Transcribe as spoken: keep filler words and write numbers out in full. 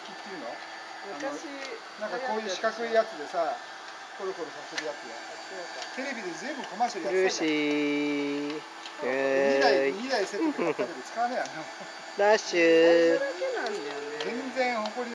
っていうの？ 昔なんかこういう四角いやつでさ、コロコロさせるやつや。テレビでずいぶんコマーシャルやってたじゃん。 ルーシー。 にだい、にだいセットで買ったけど使わねえやな。 ラッシュー。 最初だけなんだよね。 全然埃